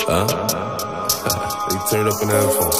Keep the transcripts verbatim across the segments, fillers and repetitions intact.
Huh? They turned up in the headphones.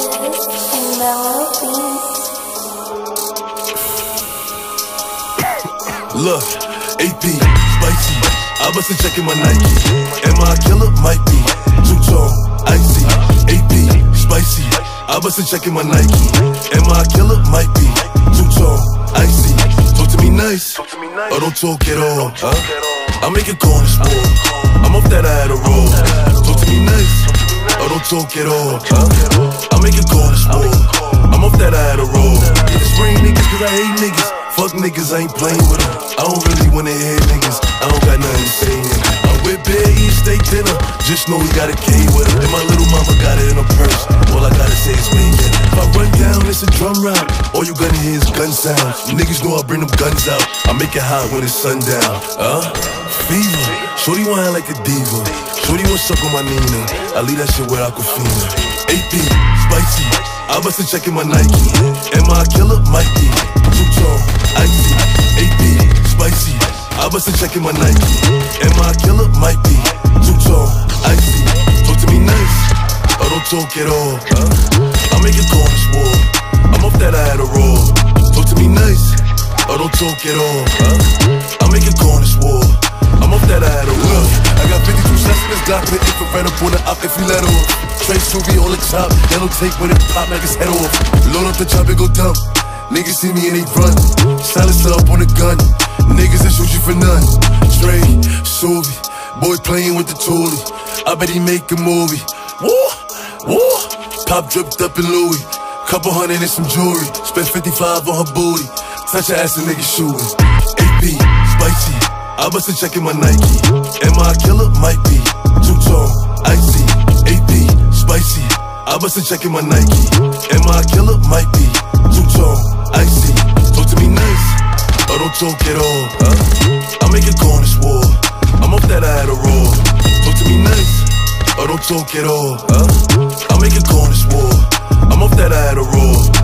Look, A P, spicy. I bustin' checking my Nike. Am I a killer? Might be. Two-tone, icy. A P, spicy. I bustin' checking my Nike. Am I a killer? Might be. Two-tone, icy. Talk to me nice, or don't talk at all. Huh? I make it corners more. I'm off that I had a roll. Talk to me nice, or don't talk at all. Huh? I make it corners more. I'm off that I had a roll. It's rain niggas cause I hate niggas. Fuck niggas, I ain't playing with them. I don't really wanna hear niggas. I don't got nothing to say. I'm with Bear eating steak dinner. Just know he got a K with him. And my little mama got it in her purse. All I gotta say is wing it. If I run down, it's a drum round. All you gonna hear is gun sounds. Niggas know I bring them guns out. I make it hot when it's sundown. Huh? Fever. Shorty wanna like a diva. Shorty wanna suck on my Nina. I leave that shit where Aquafina. A P, spicy. I bustin' checking my Nike. Am I a killer? Might be. Two-tone, icy. A P, spicy. I bustin' checking my Nike. Am I a killer? Might be. Two-tone, icy. Talk to me nice, or don't talk at all. Huh? I make it corners war. I'm off that I had a roll. Talk to me nice, or don't talk at all. Huh? I make it corners war. I'm off that I had a roll. I got fifty-two shots in this Glock with infrared up on the op if you let off. Trey Hzrp on the top, yellow tape when it pop like his head off. Load up the chop and go dump. Niggas see me and they run. Silencer up on the gun. Niggas that shoot you for none. Trey Hzrp, boy playing with the toolie. I bet he make a movie. Woo, woo. Pop dripped up in Louis. Couple hundred and some jewelry. Spent fifty-five on her booty. Touch her ass and niggas shooting. A P, spicy. I bustin' checking my Nike. Am I a killer? Might be. Two-tone, icy. A P, spicy. I bustin' checking my Nike. Am I a killer? Might be. Two-tone, icy. Talk to me nice, or don't talk at all. Huh? I make it corners war. I'm off that I had a roll. Talk to me nice, or don't talk at all. Huh? I make it corners war. I'm off that I had a roll.